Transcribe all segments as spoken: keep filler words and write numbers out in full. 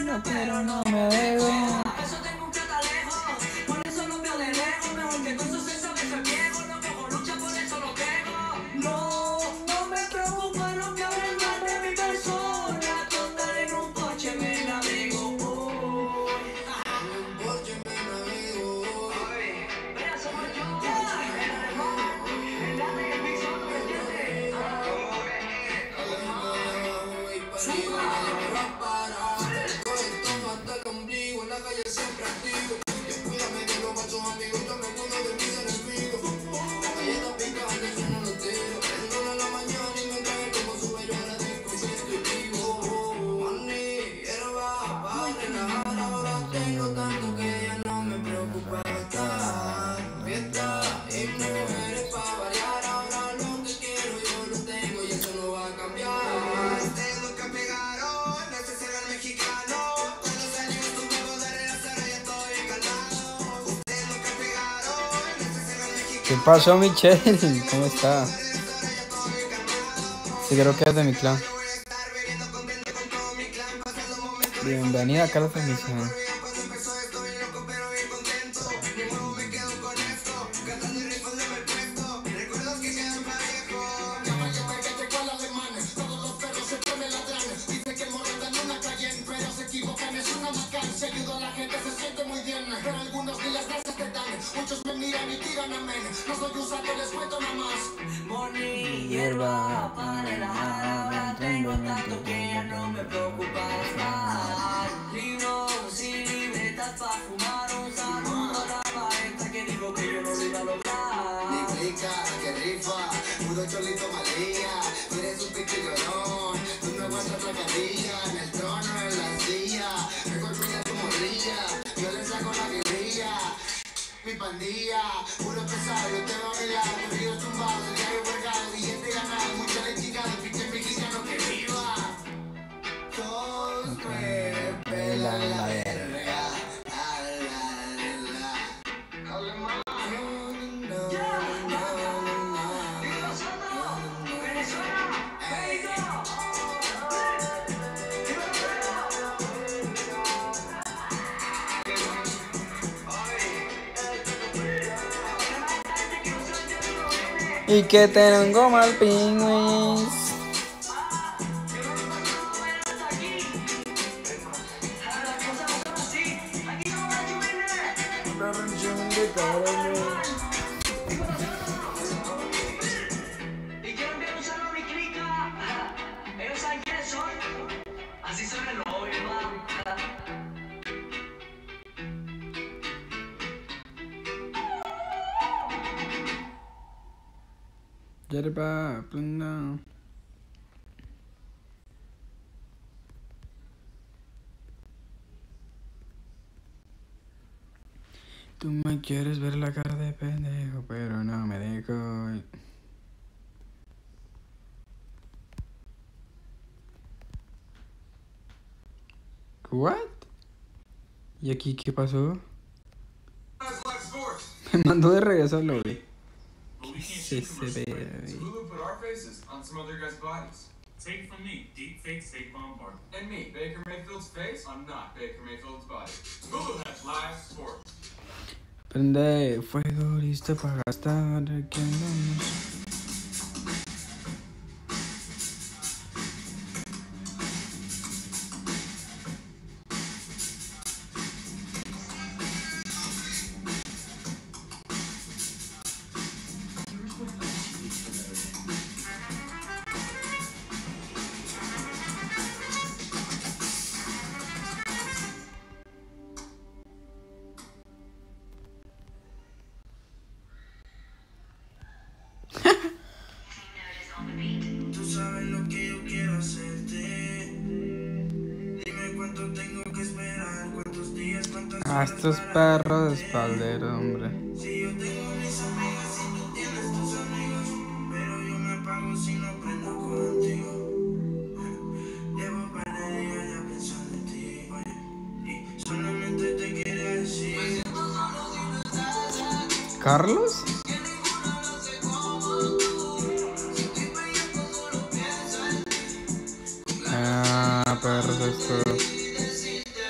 persona, pero no me dejo. Eso tengo un catalejo, por eso lo veo de lejos. Mejor que tú eso se sabe, soy viejo. No cojo lucha, por eso lo pego. No, no me preocupa lo que hablen mal de mi persona. Total en un coche me navego. Un coche me navego. Vea, somos yo. El alemán, el grande y el big son, ¿me entiendes? Siempre activo, yo cuídame de los falsos amigos, yo me cuido de mis enemigos. La calle está picante, eso no lo tiro. Prendo en la mañana y me trae como sube yo a la disco, si estoy vivo. Money, hierba, para relajar, ahora tengo tanto que ya no me preocupa gastar. Fiesta y mujeres para variar, ahora lo que quiero yo lo tengo y eso no va a cambiar. Ustedes los que pegaron, ese será el mexicano. ¿Qué pasó, Michelle? ¿Cómo está? Sí, creo que es de mi clan. Bienvenida acá a la transmisión. Muchos me miran y tiran amén. No soy un saco, les cuento nada más. Money, hierba, para relajar. Ahora tengo tanto que ya no me preocupa estar. Libros y libretas para fumar. Un saludo a la maestra que dijo que yo no lo iba a lograr. Ni clica, que rifa, puro cholito malía. Tienes un pique llorón, tú no vas a otra cadilla. En el trono, en la silla, me construye tu morrilla. Yo le saco la guerrilla. Mi pandilla, puro pesado, yo te va a mi lado, corridos tumbados, el diario cargado, billete ganado, mucha lechicada, pinche mexicano que viva. Todos me pelan la verga. Alemán. Y que tengo mal pingüis. Y quiero enviar un saludo a mi clica. Ellos saben quiénes son. Así son el novio, hermano. Yerba, plena. Tú me quieres ver la cara de pendejo, pero no me dejo. What? ¿Y aquí qué pasó? Me mandó de regreso al lobby. ¿Qué es ese bebé? Hulu put our faces on some other guys' bodies. Take from me, deep fake State Farm Park. And me, Baker Mayfield's face on not Baker Mayfield's body. Hulu has live sports. Prende fuego, listo para gastar. ¿Qué andamos? Tú sabes lo que yo quiero hacerte. Dime cuánto tengo que esperar, cuántos días, cuántas A estos perros de espaldero, hombre. Si yo tengo mis amigas y tú tienes tus amigos, pero yo me apago si no prendo contigo. Llevo un par de días ya pensando en ti, oye, y solamente te quería decir. ¿Carlos? Ah, perros estos.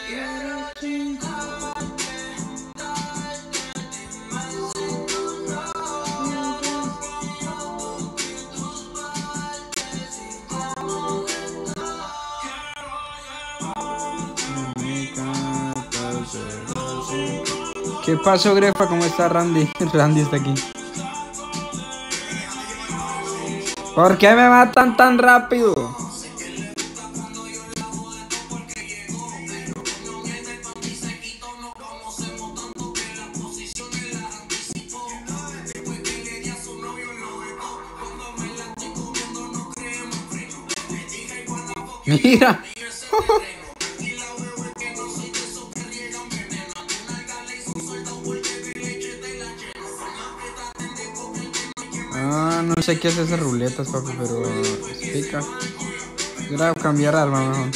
¿Qué pasó, Grefa? ¿Cómo está Randy? Randy está aquí. ¿Por qué me matan tan rápido? Mira. Ah, no sé qué es esas ruletas, papi, pero explica. Era cambiar arma mejor.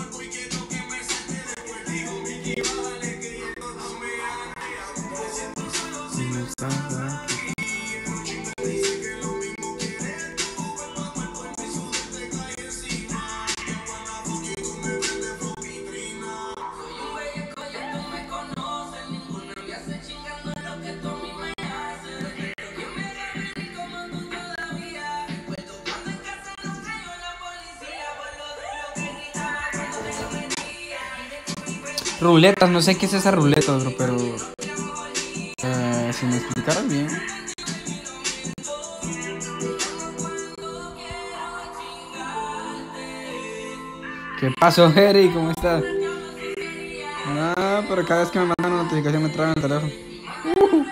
Ruletas, no sé qué es esa ruleta, bro, pero eh, si me explicaras bien. ¿Qué pasó, Jerry? ¿Cómo estás? Ah, pero cada vez que me mandan una notificación me traen el teléfono. Uh.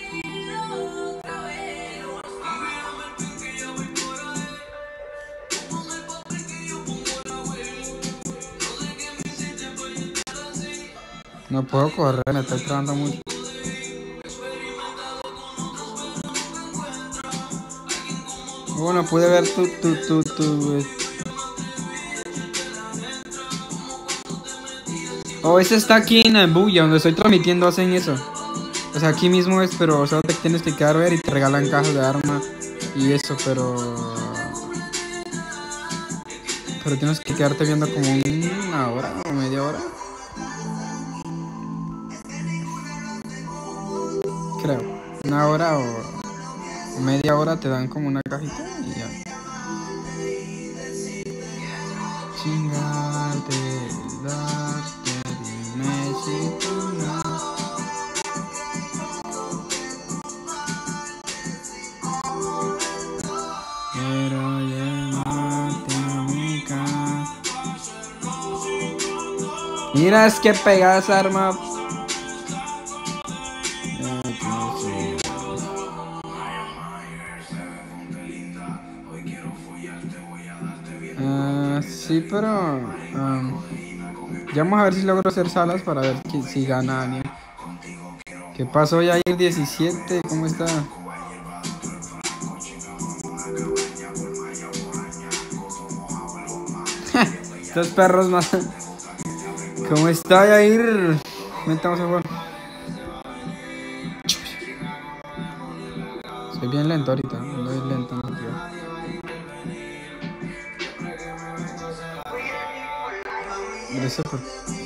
No puedo correr, me estoy trabando mucho. Bueno, pude ver tu, tu, tu, tu... Oh, ese está aquí en Abuya, donde estoy transmitiendo, hacen eso. O sea, aquí mismo es, pero solo te tienes que quedar a ver y te regalan cajas de arma y eso, pero... Pero tienes que quedarte viendo como una hora o media hora. Creo, una hora o media hora te dan como una cajita y ya. Chingarte, darte, dime si tú no. Quiero llevarte a mi casa. Mira, es que pegas arma. Sí, pero um, ya vamos a ver si logro hacer salas para ver que, si gana alguien. ¿Qué pasó, Yair diecisiete? ¿Cómo está? Estos perros más. ¿Cómo está, Yair? Comentamos el juego. Soy bien lento ahorita, muy lento, no, tío. Gracias por...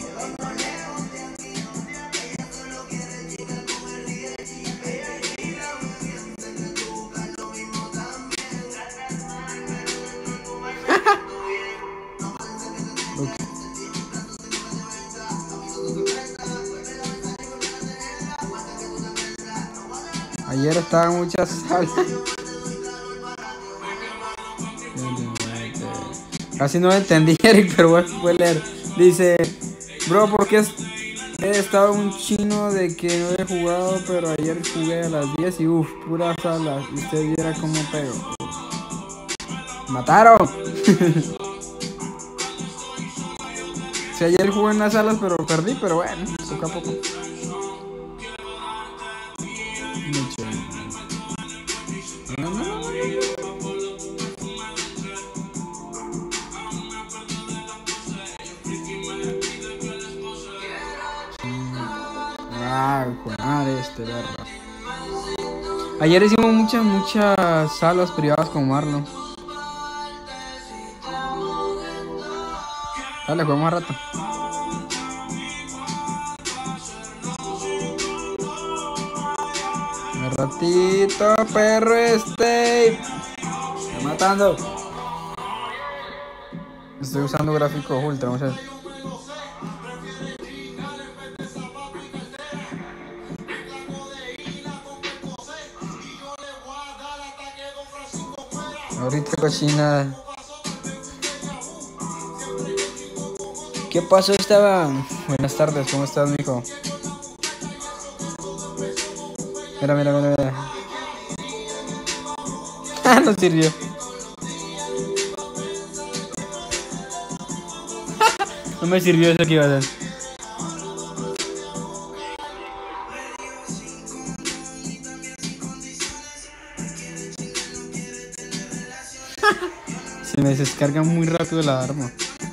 Okay. Ayer estaba muchas salas. Casi no entendí, Eric, pero voy a leer. Dice, bro, porque es, he estado un chino de que no he jugado, pero ayer jugué a las diez y uff, pura sala. Y usted viera cómo pego. ¡Mataron! Si ayer jugué en las salas, pero perdí, pero bueno, poco a poco. Mucho. No, no, no, no. Ay, madre, este verga. Ayer hicimos muchas, muchas salas privadas con Marlon. Dale, juguemos un rato. Un ratito, perro este. Está matando. Estoy usando gráfico ultra, vamos a ver. Ahorita cochina. ¿Qué pasó, Esteban? Buenas tardes, ¿cómo estás, mijo? Mira, mira, mira, mira. Ah, no sirvió. No me sirvió eso que iba a hacer. Se me descarga muy rápido la arma.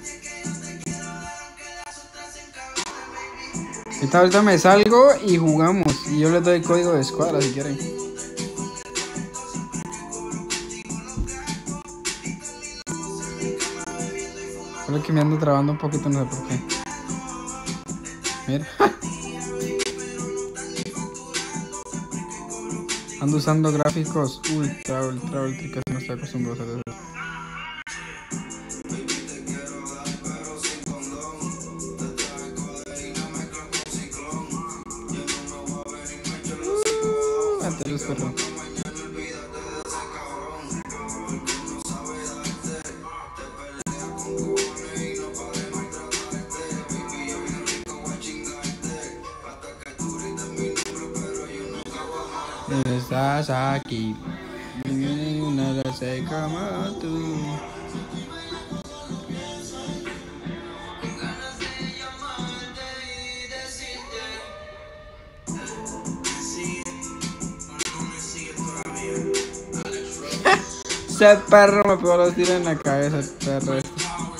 Ahorita, ahorita me salgo y jugamos. Y yo les doy código de escuadra si quieren. Solo que me ando trabando un poquito, no sé por qué. Mira. Ando usando gráficos ultra, ultra, ultra, casi no estoy acostumbrado a hacer eso. Los perros. Estás aquí, nada se como tú. Ese perro me pegó los tiros en la cabeza, el perro este.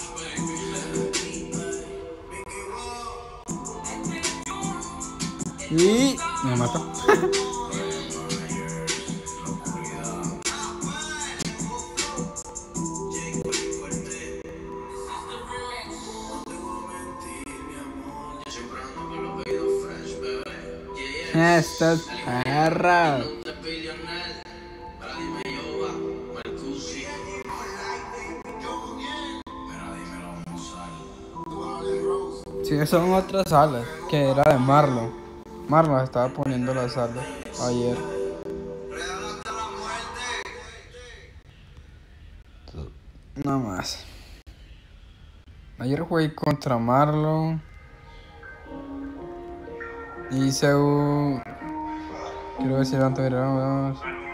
Y me mató. Estas perras. Sí, son otras salas, que era de Marlon. Marlon estaba poniendo las salas ayer. Nada más. Ayer jugué contra Marlon. Hice un... Quiero ver si levanto, mira, vamos.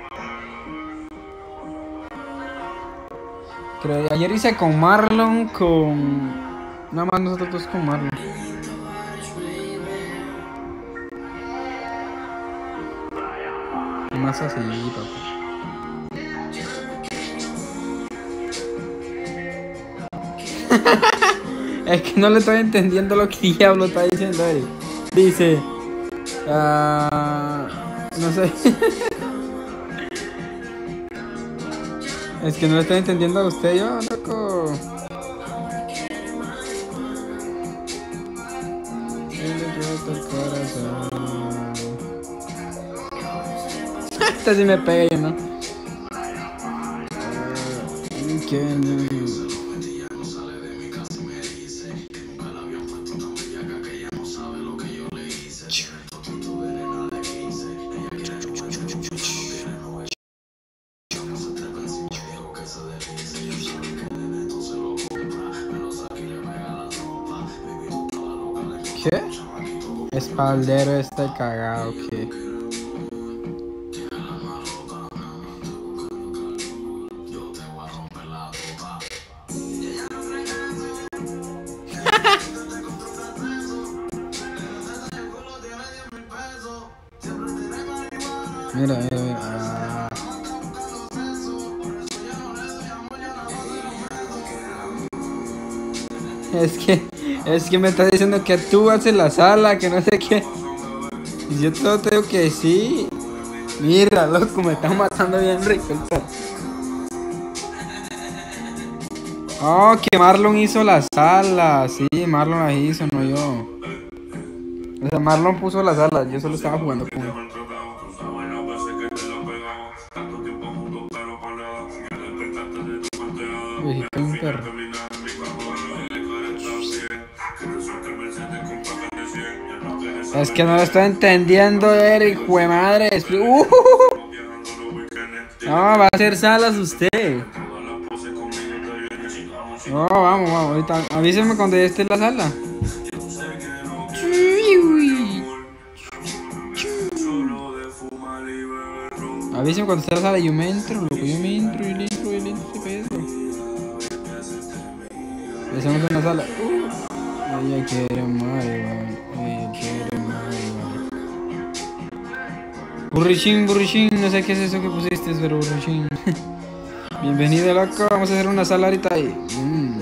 Creo... Ayer hice con Marlon, con... Nada más nosotros dos con Marlon. Y más así, papá. Es que no le estoy entendiendo lo que diablo está diciendo él. Dice... Uh, no sé. Es que no le estoy entendiendo a usted, yo, loco. Esta sí me pega yo, ¿no? ¿Qué? Espaldero está cagado, ¿qué? Mira, mira, mira. Ah. Es que, es que me está diciendo que tú haces la sala, que no sé qué. Y yo todo te digo que sí. Mira, loco, me está matando bien rico el perro. Oh, que Marlon hizo la sala. Sí, Marlon la hizo, no yo. O sea, Marlon puso la sala, yo solo estaba jugando con él. Uy, qué un perro. Es que no lo estoy entendiendo, Eric, jue madre. Uh, va a hacer salas usted. No, vamos, vamos, ahorita. Avíseme cuando ya esté en la sala. Avíseme cuando esté en la sala y yo me entro, loco, yo me entro, yo le entro, yo le entro, ¿qué pedo? Estamos en la sala. Uh. Ella quiere Mario, ella quiere Mario. Burrichín, burrichín, no sé qué es eso que pusiste, pero burrichín. Bienvenido, loco, vamos a hacer una sala ahorita ahí. Mm.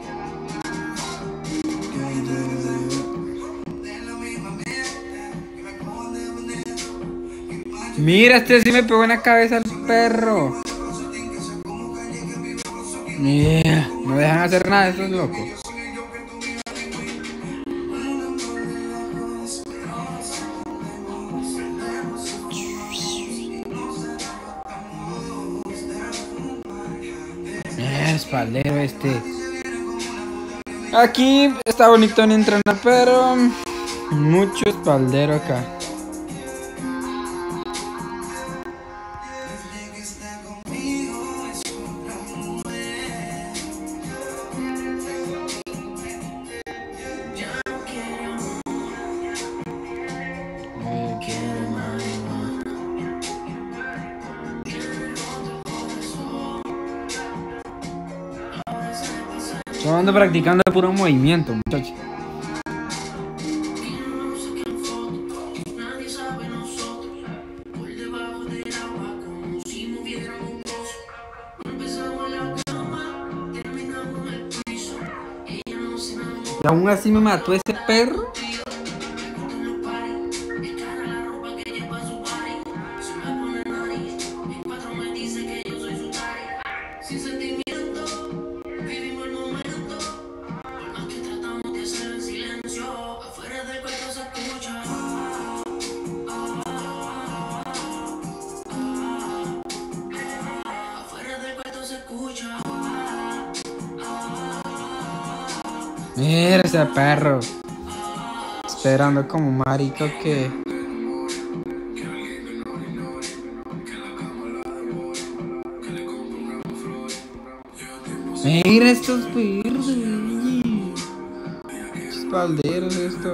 Mira, este sí me pegó en la cabeza el perro. Mira, no dejan hacer nada estos locos. Mira, espaldero este. Aquí está bonito en entrenar, pero mucho espaldero acá. Yo ando practicando puro movimiento, muchachos. Y aún así me mató ese perro. Mira ese perro. Esperando como marico que... Mira estos perros. Espalderos esto.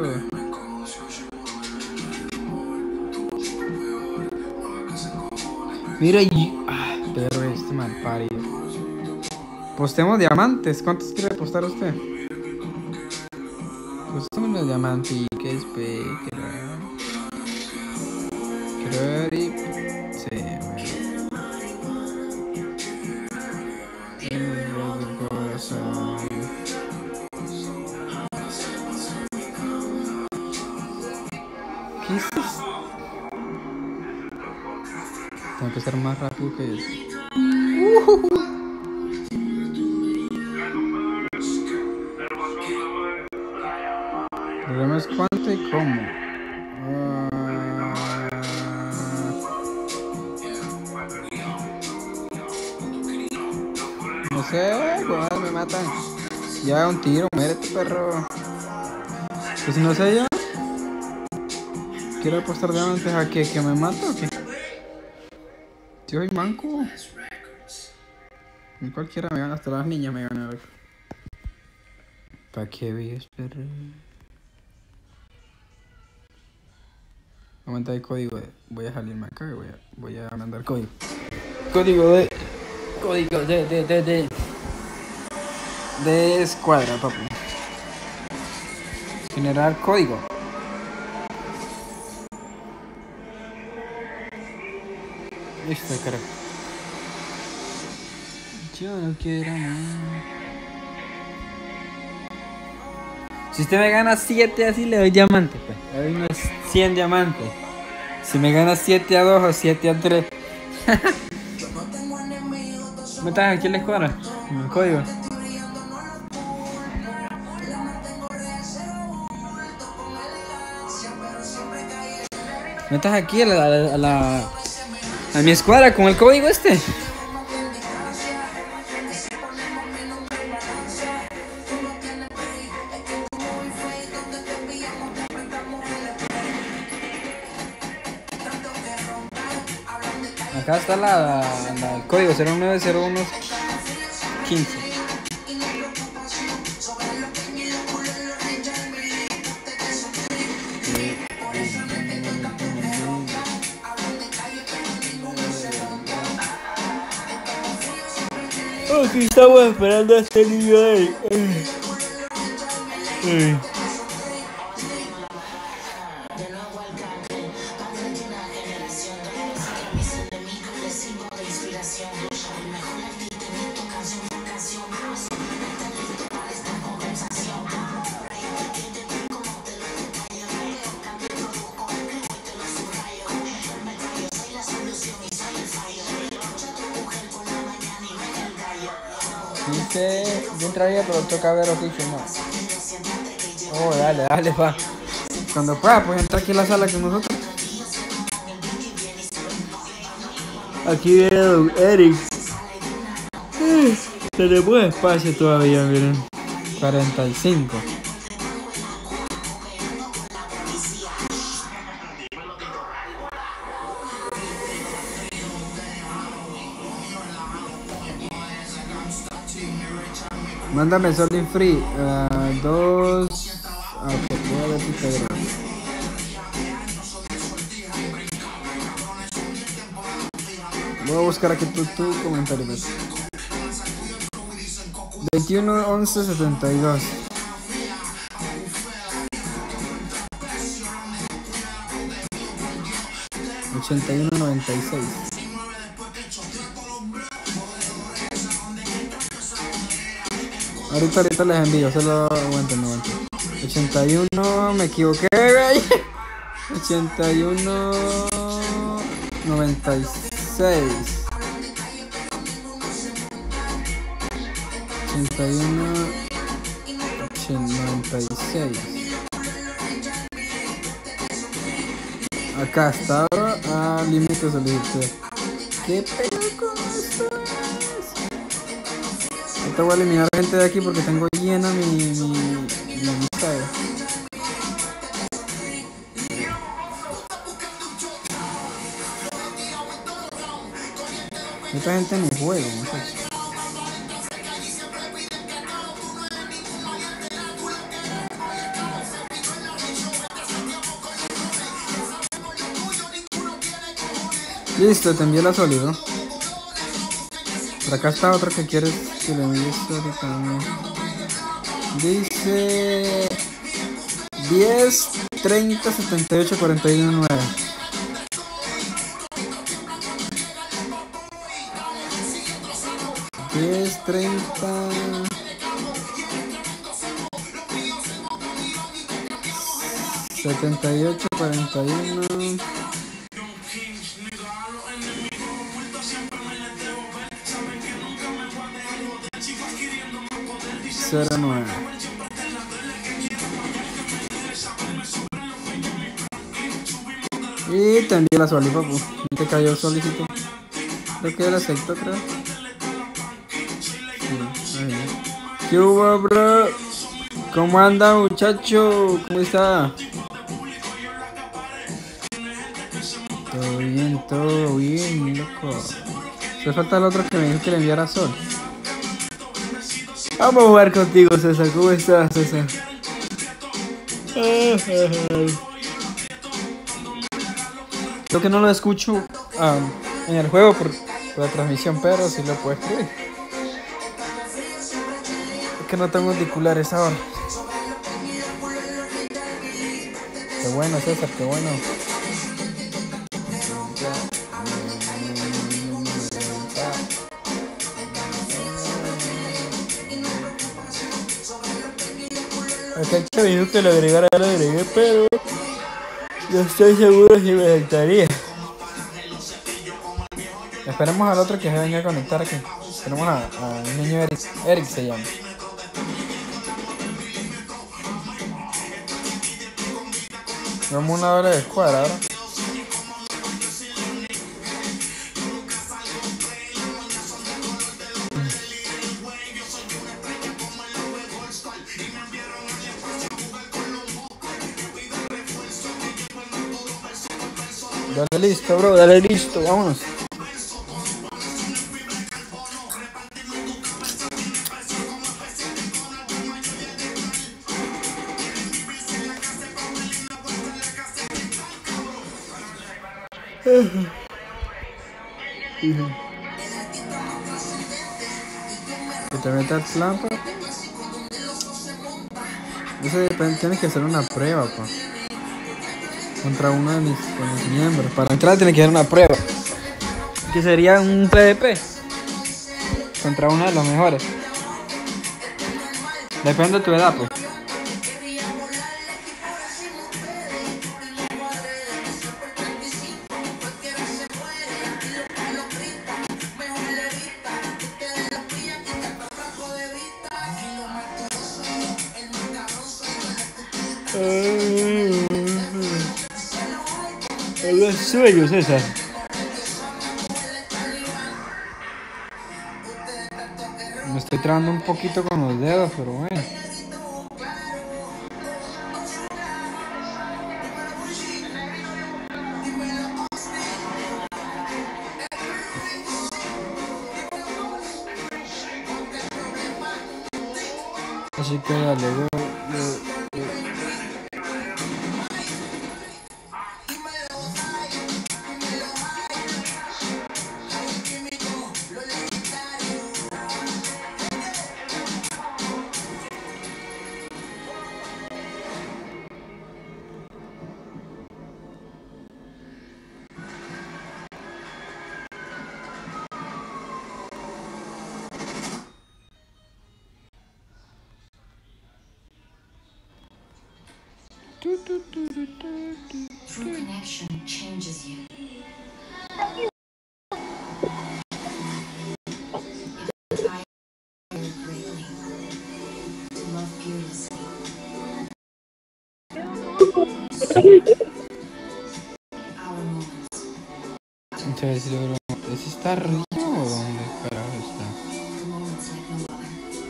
Mira y... Ah, perro este mal parido. Postemos diamantes. ¿Cuántos quiere postar usted? Postemos los diamantes y que es pe... Creo que... Sí, ¿qué es esto? Tengo que ser más rápido que eso. Uh-huh. El problema es cuánto y cómo. Uh... No sé, bueno, me matan. Ya un tiro, muérete, perro. Pues no sé yo. Quiero apostar diamantes a que, que me mato o qué. Yo soy manco. Ni cualquiera me gana, hasta las niñas me ganan. ¿Para qué ves, perro? Aumenta el código de... Voy a salirme acá y voy a, voy a mandar código. Código de... Código de... de... de... de... de escuadra, papi. Generar código. Listo, carajo. Yo no quiero más. Si usted me gana siete así, le doy diamante, pues. Le doy unos cien diamantes. Si me gana siete a dos o siete a tres. ¿Me estás aquí en la escuadra? En el código. ¿Me estás aquí a la, a la, a la... a mi escuadra con el código este? Acá está la, la- el código cero nueve cero uno quince. Aquí estamos esperando a este niño ahí. Ay. Dice, yo entraría pero toca ver oficio, no. Oh, dale, dale, pa. Cuando pueda, pues entra aquí a la sala con nosotros. Aquí viene don Eric. Tenemos espacio todavía, miren. cuarenta y cinco. Mándame Solid Free. Uh, dos. Ah, pues voy a ver si te grabo. Voy a buscar aquí tu, tu comentario. Pues. veintiuno once setenta y dos. ochenta y uno noventa y seis. Ahorita, ahorita les envío, solo aguanten, aguanten. ochenta y uno, me equivoqué, güey. ochenta y uno noventa y seis. ochenta y uno noventa y seis. Acá está. Ah, límite solicitud. ¿Qué pedo con esto? Ahorita voy a eliminar gente de aquí porque tengo llena mi, mi, mi lista de... Esta gente no juega, muchachos. Listo, te envié la sólido. Por acá está otra que quieres que le envíes ahorita también. Dice diez, treinta, setenta y ocho, cuarenta y uno, nueve. diez, treinta, setenta y ocho, cuarenta y uno. cero nueve. Y te envié la soli, papu. ¿Te cayó el solicito? Creo que era acepto, creo. Sí, ahí. ¿Qué hubo, bro? ¿Cómo anda, muchacho? ¿Cómo está? Todo bien, todo bien, loco. Se falta el otro que me dijo que le enviara sol. Vamos a jugar contigo, César. ¿Cómo estás, César? Creo que no lo escucho um, en el juego por, por la transmisión, pero sí lo puedo escribir. Es que no tengo auriculares ahora. Qué bueno, César, qué bueno. Acá el chavito que lo agregara, lo agregué, pero no estoy seguro si me saltaría. Esperemos al otro que se venga a conectar aquí. Tenemos a, a un niño Eric, Eric se llama. Vamos una hora de escuadra ahora. Dale listo, bro, dale listo, vámonos. Que te metas trampa. Eso depende, tienes que hacer una prueba, pa. Contra uno de mis, de mis miembros. Para entrar tienes que hacer una prueba. Que sería un P V P. Contra uno de los mejores. Depende de tu edad, pues. Los sueños, César. Me estoy trabando un poquito con los dedos, pero bueno. Así que dale, go, go, go. True connection changes you. If I care greatly, to love fearlessly. Our moments. Entonces, ¿ese está arriba o dónde carajo está? The moments like no other.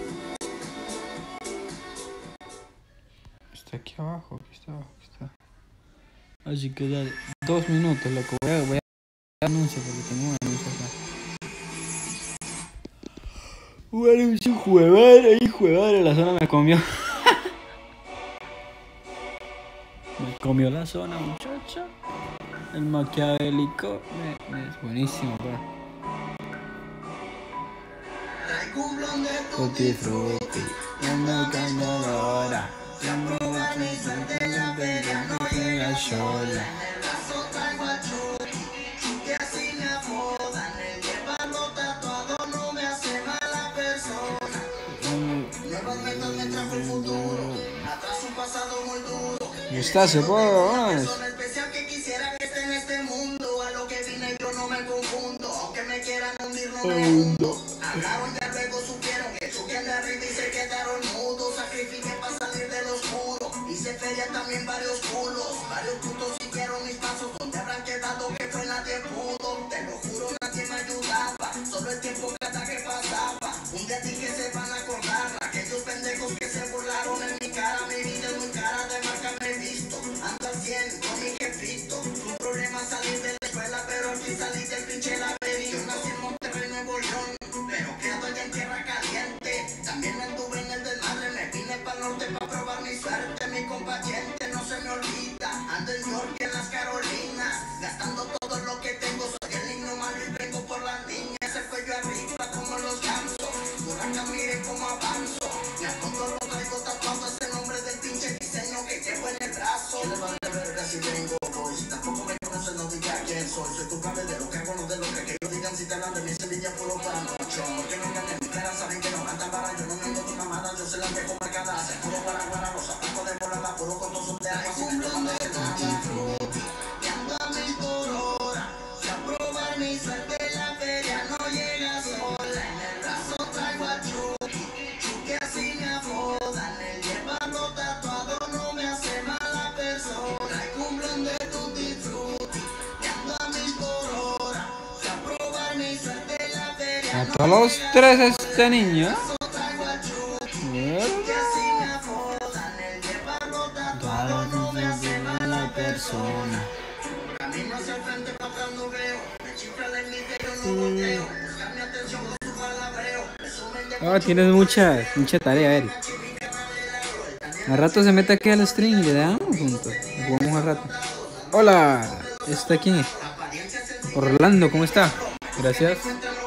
Está aquí abajo, aquí está abajo, aquí está. Así que dale, dos minutos, loco. Voy a, voy a dar anuncio porque tengo un anuncio acá. Un anuncio juevar, ahí juevar, la zona me comió. Me comió la zona, muchacha. El maquiavélico me, me es buenísimo, pa. Tutti frutti, no me cambia la hora. Sola. Gustazo, pues. Especial que quisiera que esté en este mundo. A lo que vine yo no me confundo. Aunque me quieran hundir no me hundo. Hablaron ya luego supieron que choquean de arriba y se quedaron mudos. Sacrifiqué para salir del oscuro. Hice feria también varios culos. Varios putos siguieron mis pasos. Donde habrán quedado que fue nadie pudo. Te lo juro nadie me ayudaba. Solo el tiempo cada que pasaba. Un día dije se van a acordar. Aquellos pendejos que se burlaron en mi cara. Mi vida es muy cara de marca me he visto. Ando al cien con mi jefito. Un problema salir de la escuela. Pero aquí salí del pinche laberinto. Yo nací en Monterrey, Nuevo León. Pero quedo allá en tierra caliente. También anduve en el desmadre. Me vine para el norte para probar mi suerte. Mi compañente no se me olvida. Ando en York y en las Carolinas. Gastando todo lo que tengo. Soy el niño malo y vengo por las niñas. El cuello arriba como los gansos. Duranga miren cómo avanzo. Me apunto lo traigo tatuado. Ese nombre del pinche diseño que llevo en el brazo. ¿Qué le van a ver si vengo hoy? Tampoco me conocen, no diga quién soy. Soy culpable de lo que hago, no de lo que ellos digan. Si te hablan de mi semilla puro para mucho. Que no engañen mi cara, saben que no andan para. Yo no me ando con mamadas, yo se las dejo marcadas. Seguro para guara, los zapatos de volada. Puro con dos de agua, sin problema de nada. Y ando a mil por hora. Si a probar mi suerte la feria no llega sola. En el brazo traigo a Chucky. Chucky así me apodan. El llevarlo tatuado no me hace mala persona. Y cumplen de tutti frutti. Y ando a mil por hora. Si a probar mi suerte la feria A todos los tres este niño. traigo a Chucky. Chucky así me apodan. El llevarlo tatuado no me hace mala persona. Camino hacia el frente, para atrás no veo. Me chifla la envidia, yo no volteo. Buscar mi atención con su palabreo. Resumen de Ah, tienes mucha, mucha tarea, Eric. Al rato se mete aquí al stream y le damos juntos. Jugamos al rato. Hola, ¿está quién es? Orlando, ¿cómo está? Gracias.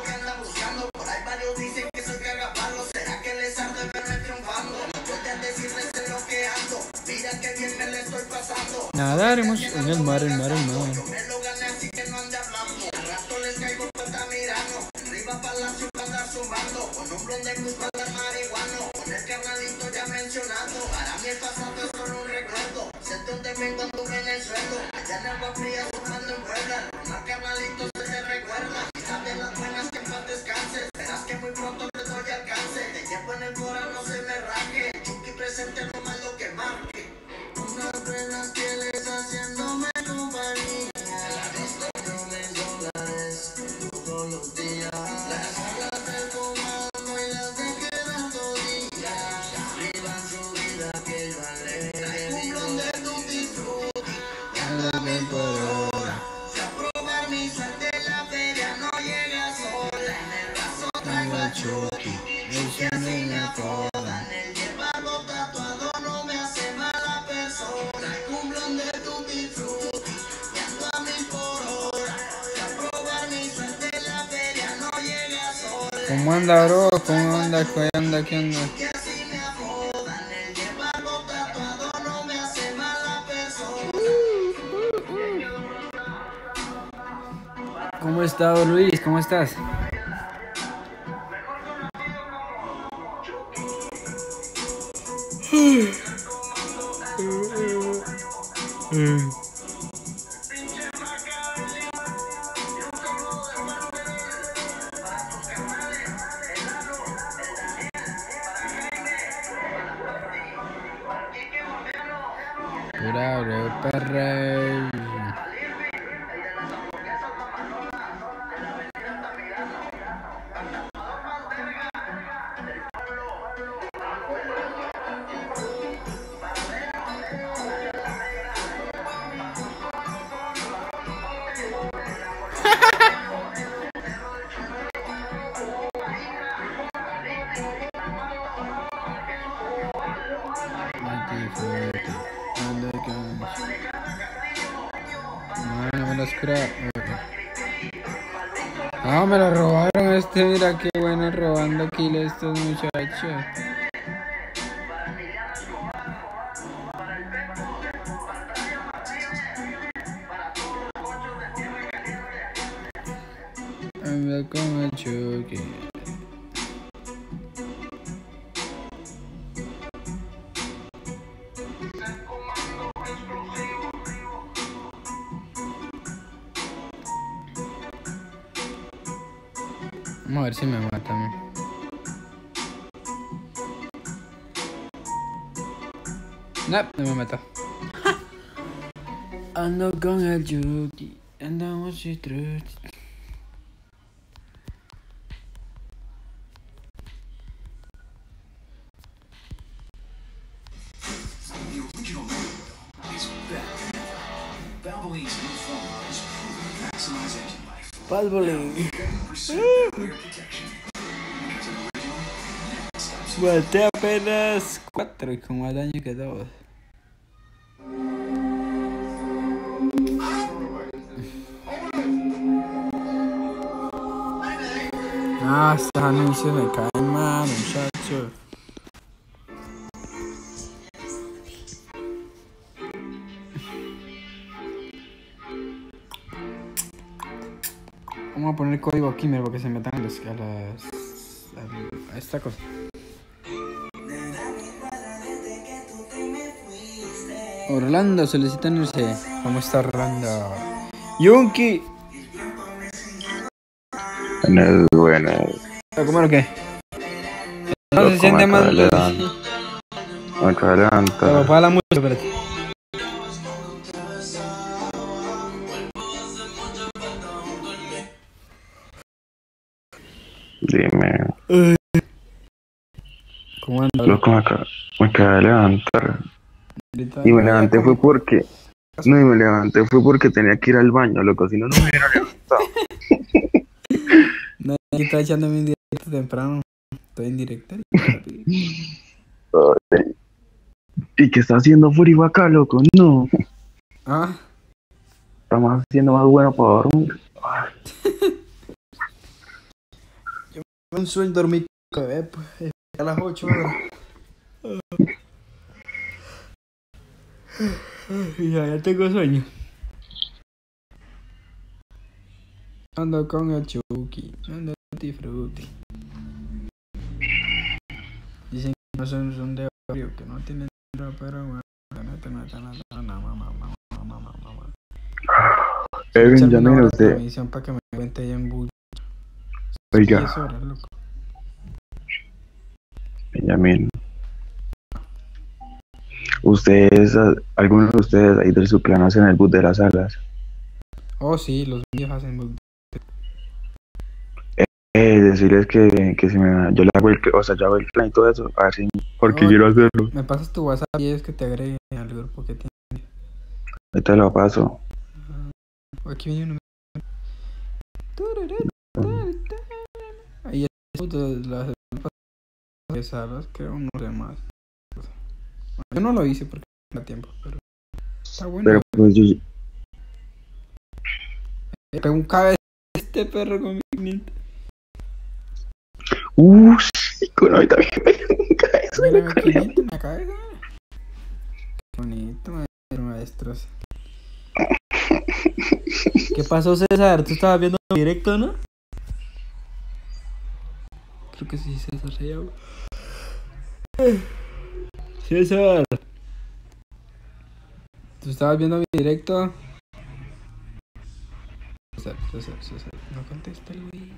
Nadaremos en el mar, el mar, el mar. ¿Cómo anda, bro? ¿Cómo anda? ¿Qué anda? ¿Qué anda? ¿Cómo estás, Luis? ¿Cómo estás? Pura perra. Ah, me lo robaron este, mira qué bueno robando kill estos muchachos. Anda con el choque. Vamos a ver si me matan. No, no me mata. Ando con el Yuki, andamos y tres. Valvoline. Maté apenas cuatro y con más daño que dos. Ah, estos anuncios me caen mal, muchachos. Vamos a poner código aquí, mira, para que se metan a, los, a las... a, a esta cosa. Orlando solicita no sé. ¿Cómo está Orlando? Yunki. Buenas, buenas. ¿A comer o qué? No se siente mal. Me calenta. Pero para la música, espérate. Dime. ¿Cómo anda? Loco, me acabo, me acabo de levantar. Y me levanté fue porque... No, y me levanté fue porque tenía que ir al baño, loco. Si no, no me hubiera levantado. No, aquí está echándome un directo temprano. Estoy en directo. ¿Y qué está haciendo Furibo acá, loco? No. Ah. Estamos haciendo más bueno para dormir. Un sueño dormir bebé, pues, a las ocho horas. Ya, ya tengo sueño. Ando con el Chucky, ando tutti frutti. Dicen que no son, son de barrio, que no tienen dinero, pero bueno, la neta no está nada, nada, mamá, mamá, mamá, mamá. Eh, Benjamín, usted. Para que me cuente ahí en bullo. Oiga, diez horas, loco. Benjamín. Ustedes, algunos de ustedes ahí de su clan hacen el bus de las alas. Oh, sí, los míos hacen bug. Eh, decirles que, que si me, yo le hago el, o sea, yo hago el clan y todo eso, así, porque Oh, quiero hacerlo. Me pasas tu WhatsApp y es que te agreguen al grupo que tienes. Ahorita lo paso. Uh, aquí viene uno. Ahí es las salas, creo, no sé más. Yo no lo hice porque no tenía tiempo, pero está bueno. Pero pues yo, Me pegó un cabeza este perro con mi quinientos. uh, sí, con hoy también me pegó un cabeza. Mira, mi quinientos en la cabeza. Qué bonito, maestro, maestros. ¿Qué pasó, César? Tú estabas viendo el directo, ¿no? Creo que sí, César se llama. César. ¿Tú estabas viendo mi directo? César, César, César. No contesta el güey.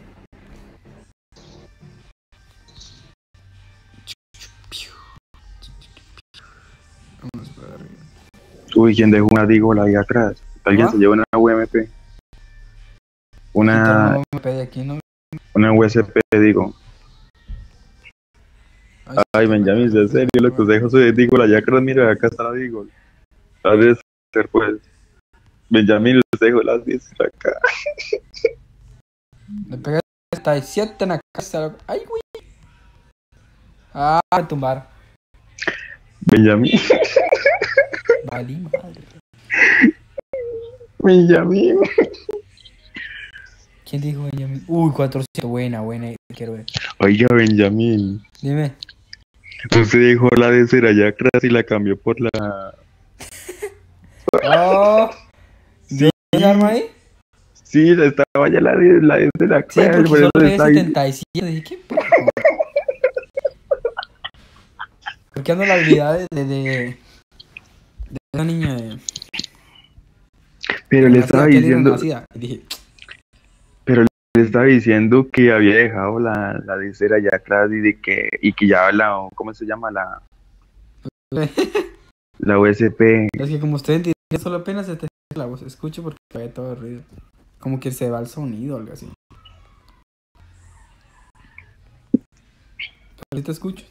Vamos para arriba. Uy, ¿quién dejó una dígola ahí atrás? ¿Alguien ¿Ah? se llevó una U M P? Una, No me pedí aquí, ¿no? una U S P, digo. Ay, Benjamín, en serio, lo que os dejo su dígola allá atrás, mira, acá está la dígola. A ver, pues. Benjamín, les dejo las diez acá. Le pegué setenta y siete en la casa. ¡Ay, güey! Ah, me tumbaron. Benjamín. Valí madre. Benjamín. ¿Quién dijo Benjamín? Uy, cuatrocientos. Buena, buena. Quiero ver. Oiga, Benjamín. Dime. Usted dejó la de ser allá atrás y la cambió por la... Oh. Sí. ¿Tienes arma ahí? Sí, estaba ya la de la de la Sí, cual, porque por solo eso pegué está ahí. setenta y siete. Dije, ¿qué pedo? ¿Por qué ando la habilidad de, de, de, de esa niña de... Pero de le nacida, estaba que era diciendo, nacida? Y dije, pero le estaba diciendo que había dejado la, la de ser allá atrás y de que, y que ya la, ¿cómo se llama? La, la U S P. es que como usted entiende, solo apenas se te la voz. Escucho porque cae todo el ruido. Como que se va el sonido o algo así. Ahorita escucho.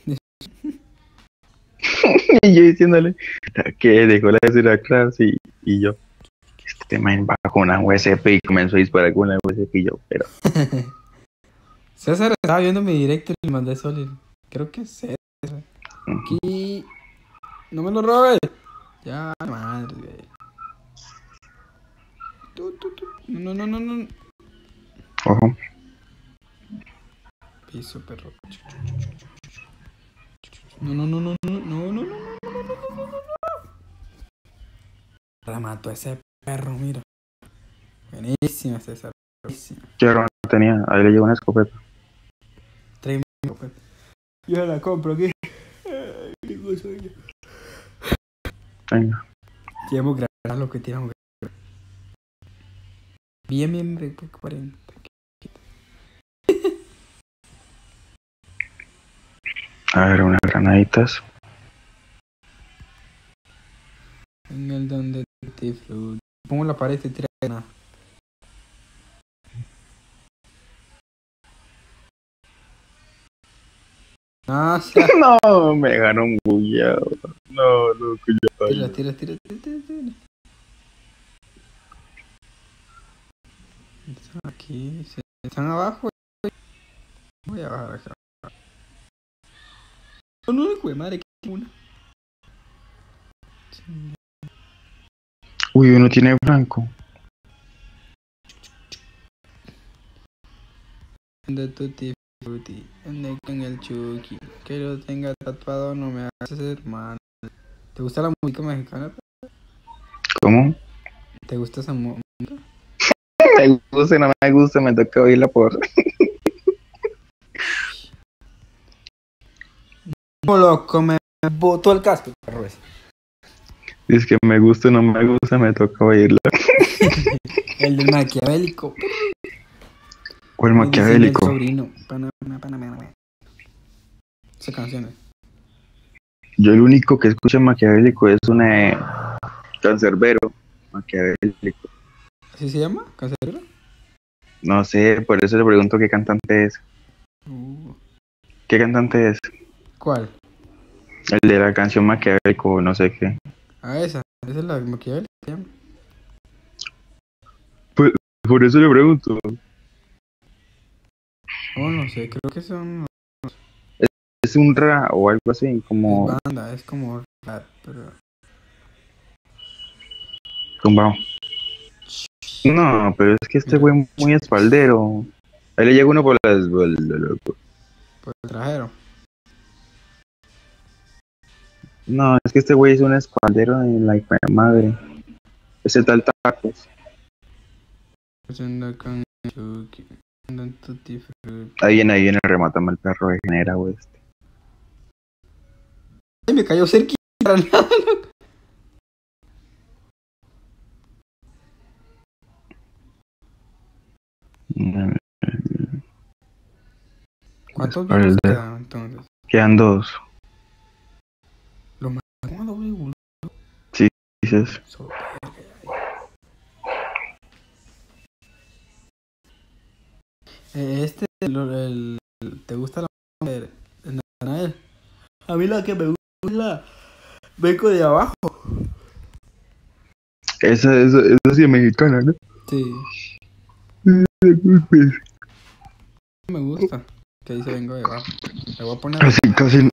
Y yo diciéndole que dejó la de ser atrás y, y yo, este man bajó una U S P y comenzó a disparar con la U S P y yo, pero... César estaba viendo mi directo y le mandé solo. el- Creo que es César. Aquí. No me lo robes. Ya, madre, güey. Tu, tu, tu. No, no, no, no. Ojo. Piso, perro. No, no, no, no, no, no, no, no, no. La mato a ese perro, mira. Buenísima, César. Buenísima. ¿Qué arma tenía? Ahí le llevo una escopeta. Trae mi escopeta. Yo la compro aquí. Ay, tengo sueño. Venga. Llevamos grabar lo que tiramos. Bien, bien, bien, cuarenta. A ver, unas granaditas. En el donde te fruto. Pongo la pared y tira nada. No, sea. No, me dejaron bullado. No, loco, ya Tira, tira, tira, tira, tira, tira. Están aquí, se- están abajo. Voy a bajar acá. No, no, hijo de madre, que una. Uy, uno tiene franco. de tutti frutti, ande con el Chucky. Que lo tenga tatuado no me haces hermano. ¿Te gusta la música mexicana? ¿Cómo? ¿Te gusta esa música? Me gusta, no me gusta, me toca oírla por... No, loco, me botó el casco. Es que me gusta, no me gusta, me toca oírla. El del maquiavélico. ¿Cuál Me dicen maquiavélico? El sobrino. Pana, pana, pana, pana. Esa canción. Yo el único que escucho maquiavélico es una eh, Cancerbero. Maquiavélico. ¿Así se llama? ¿Cancerbero? No sé, por eso le pregunto qué cantante es. Uh, ¿Qué cantante es? ¿Cuál? El de la canción Maquiavélico, no sé qué. Ah, esa. Esa es la maquiavélica. ¿Se llama? Pues, por eso le pregunto. Oh, no sé. Creo que son. Es un ra o algo así, como Es banda. Es como rap, pero. tumbado. No, pero es que este güey es muy espaldero. Ahí le llega uno por la espalda, loco. Por el trajero. No, es que este güey es un espaldero de la hija de madre. Ese tal tacos. Anda con el Chucky. Anda en tutti frutti. Ahí viene, ahí viene, remátame el perro de genera, güey. Este. Ay, me cayó cerquita. ¿Cuántos Para el videos de- quedan entonces? Quedan dos. Lo más. ¿Cómo doble uno? Dices. So- Eh, Este, lo- el, ¿te gusta la de de Natanael? A mí la que me gusta es la Beco de abajo. Esa, esa, esa sí es mexicana, ¿no? Sí, me gusta. Que dice vengo de abajo. Le voy a poner Casi, casi.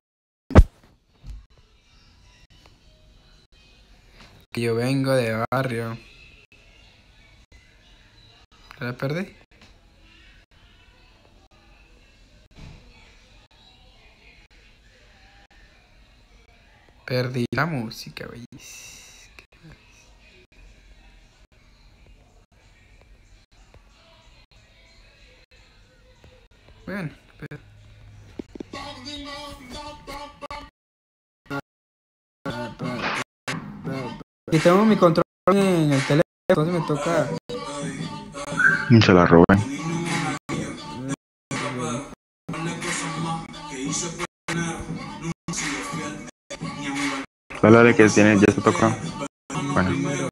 que yo vengo de barrio. ¿La perdí? Perdí la música, veis. Bueno, pero... Y tengo mi control en el teléfono, entonces me toca... Se la robé. Dale, dale, que tiene, ya se toca. Bueno.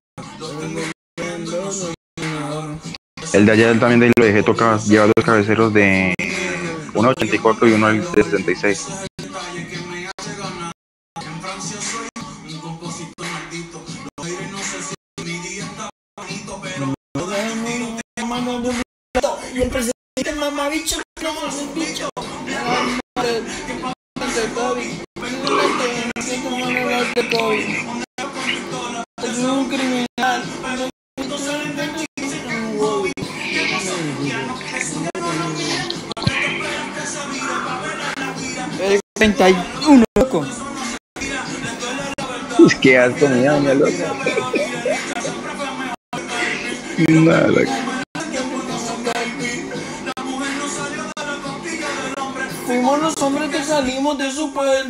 El de allá él también de ahí lo dejé tocado. Lleva dos cabeceros de uno ochenta y cuatro y uno de sesenta y seis. Y el presidente mamabicho, no es un bicho. Es un criminal. treinta y uno, loco. Es que asco me llama, loco. Nada. Fuimos los hombres que salimos de su pueblo.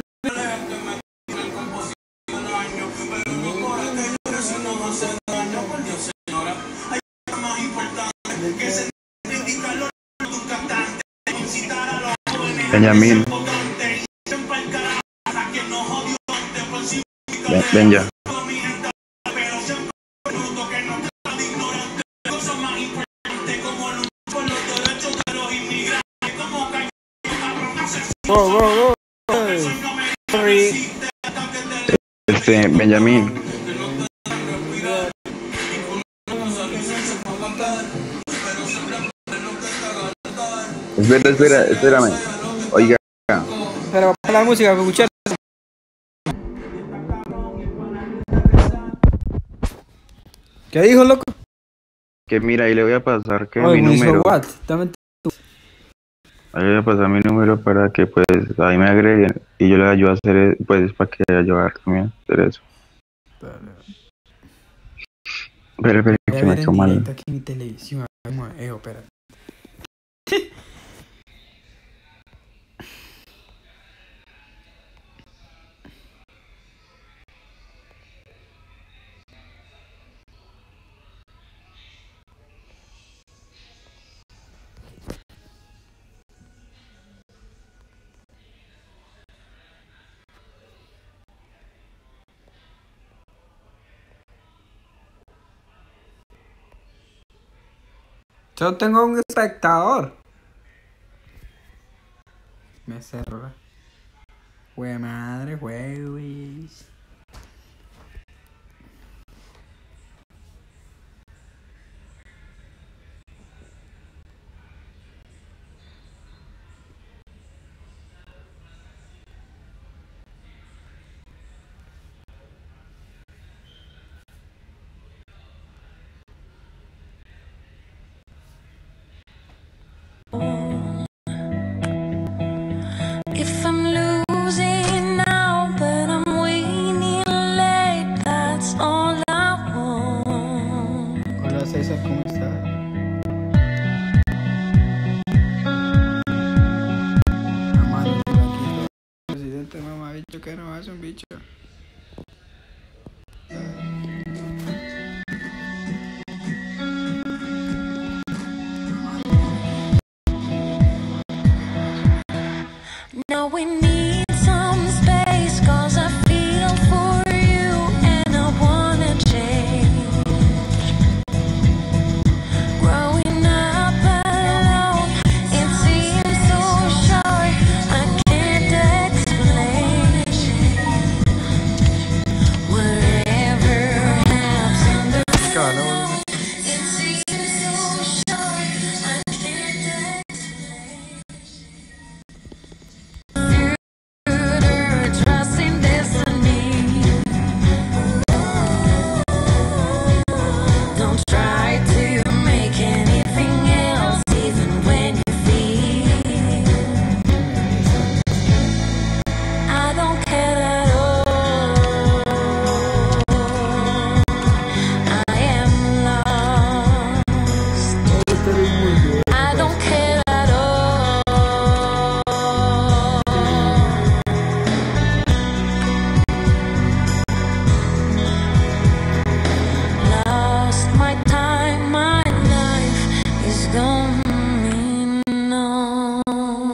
Benjamín. Ven, ven ya. Go, go, go. Sorry. Este, Benjamín. Espera, espera, espérame. Oiga. Pero va a la música, para escuchar. ¿Qué dijo, loco? Que mira, ahí le voy a pasar que Oye, mi me hizo número. what? Dame tu- Ahí le pasar mi número para que pues ahí me agreguen y yo le ayudo a hacer, e- pues para que ayudar también a hacer eso. Dale. Pero, pero Voy a que me ver ha en hecho mal. directo aquí en mi televisión. A ver cómo veo, espera. Yo tengo un espectador. Me cerró. Jue madre, jueves. If I'm losing now, but I'm winning late, that's all I want. Hola César, ¿cómo estás? Amando, tranquilo. Presidente, mamá, bicho que no hace un bicho. Now we need some space, cause I feel for you and I wanna change. Growing up alone, it seems so short, I can't explain. Whatever happens, Cabrón. it seems so short, I can't explain. Trust in destiny. Don't try to make anything else, even when you feel I don't care at all. I am lost. I don't care at all. Lost my time, my life is going on.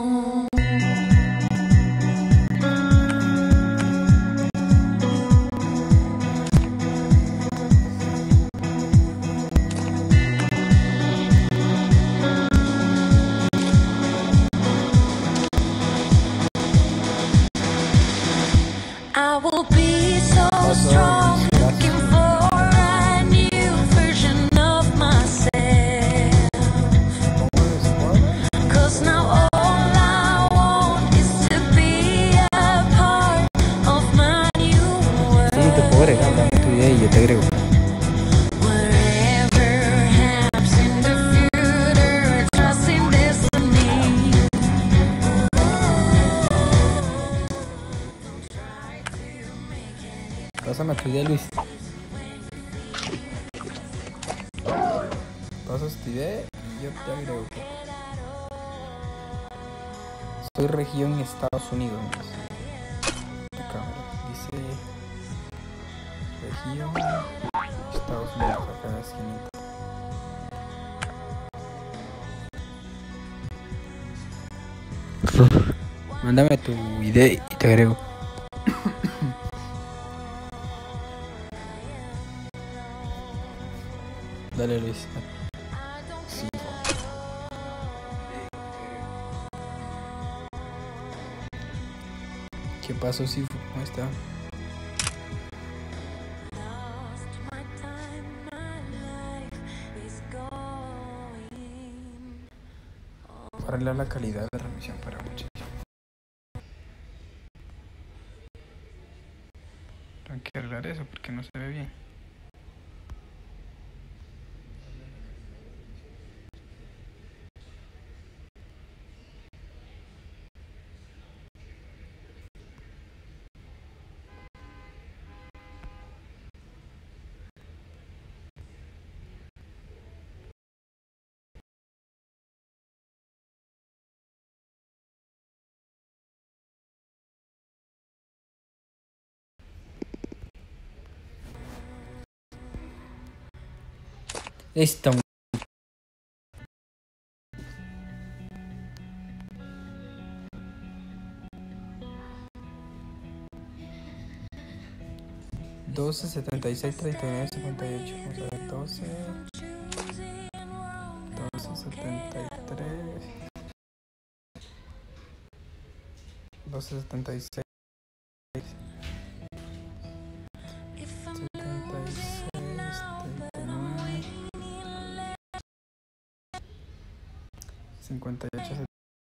I will be so strong, looking for a new version of myself. Cause now all I want is to be a part of my new Sí, te puedo agregar, dame tu idea y yo te agrego. Whatever happens in the future, trust in destiny. Pásame tu idea, Luis. Pasas tu idea y yo te agrego. Soy región Estados Unidos. La cámara dice región Estados Unidos, acá en la esquinita. Mándame tu idea y te agrego. Dale, Luis. Sí. ¿Qué pasó, Sifu? ¿Cómo está? My time, my life is going. Voy a arreglar la calidad de la transmisión para muchachos. Tengo que arreglar eso porque no se ve bien. Esta doce, setenta y seis, treinta y nueve, cincuenta y ocho. Vamos a ver, doce, doce, setenta y tres, doce, setenta y seis, setenta y seis, treinta y nueve, cincuenta y ocho.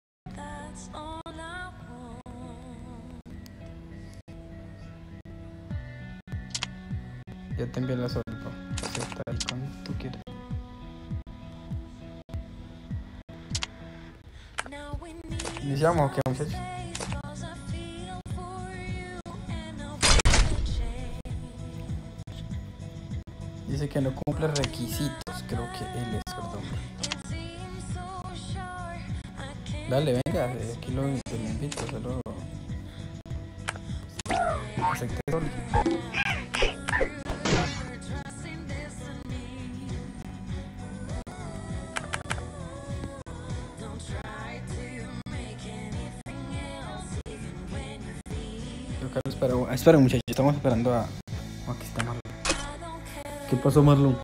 Ya te envié la solpa. Acepta ahí cuando tú quieras. ¿Iniciamos o qué, muchachos? Dice que no cumple requisitos. Creo que él es, perdón. Dale, venga, aquí lo, te lo invito, solo acepté solo. Espera, espera, muchachos, estamos esperando a... Oh, aquí está Marlon. ¿Qué pasó, Marlon?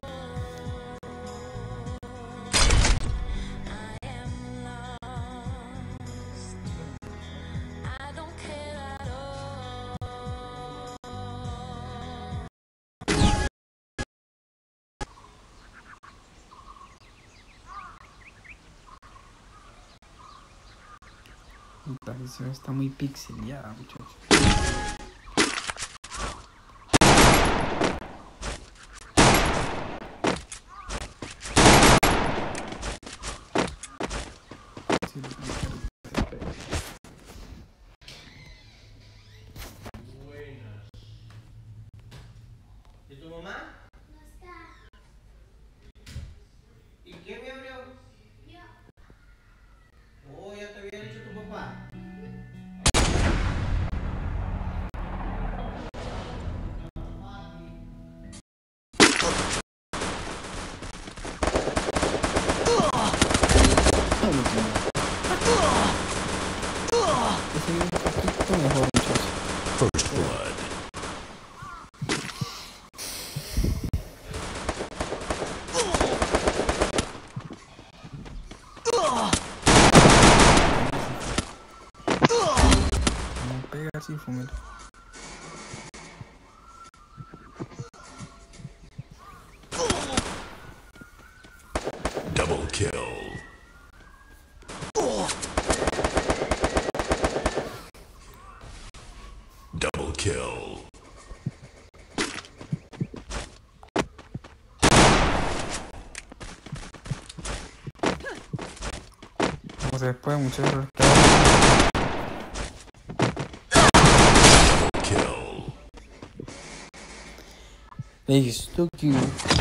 La visión está muy pixeleada, muchachos. ¿Y tu mamá? No está. ¿Y quién me abrió? Yo. Oh, ya te había dicho tu papá. Ese es un poquito mejor, muchachos. First blood. No pega así, fumero. Double kill. Double kill. Vamos después, muchachos. Kill. Listo, que...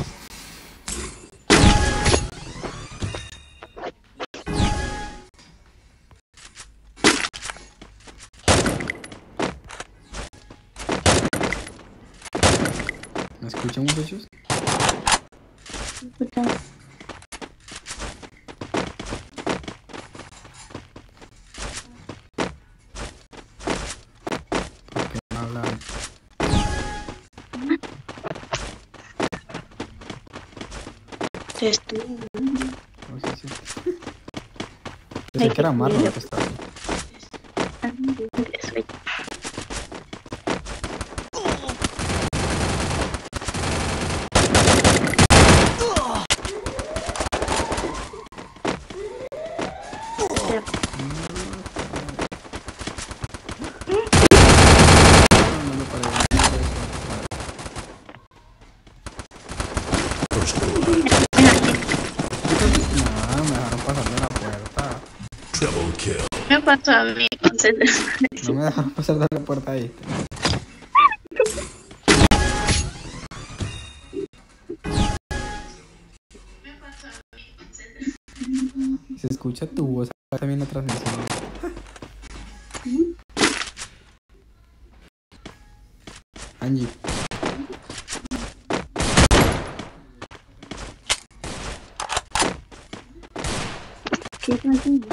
¿Me escuchan, muchachos? Escuchamos. ¿Por qué no hablan? Te estoy. No sé si... Pensé que era Marlon lo que estaba ahí. Soy. First blood. No, me dejaron pasar de la puerta. Double kill. Me pasó a mí con No me dejaron pasar de la puerta ahí. Se escucha tu voz también en la transmisión. Angie. ¿Qué tranquilo?